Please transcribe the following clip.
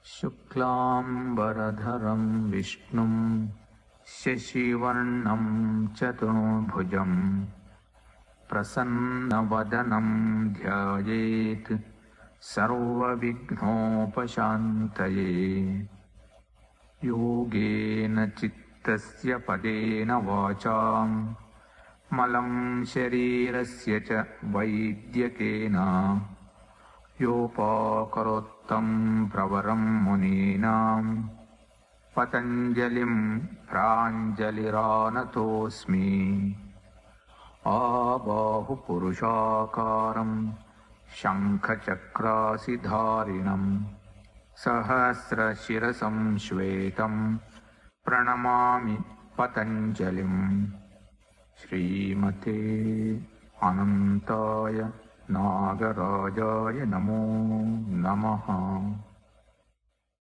शुक्लांबरधरं विष्णुं शशिवर्णं चतुर्भुजं प्रसन्नवदनं ध्यायेत् सर्वविघ्नोपशान्तये। योगेन चित्तस्य पदेन वाचां मलं शरीरस्य च वैद्यकेन योपाकरोत्तं प्रवरं मुनीनां पतञ्जलिं प्राञ्जलिरानतोऽस्मि। आबाहुपुरुषाकारं शङ्खचक्रासिधारिणं सहस्रशिरसं श्वेतं प्रणमामि पतञ्जलिं। श्रीमते अनन्ताय नागराजाय नमो नमः।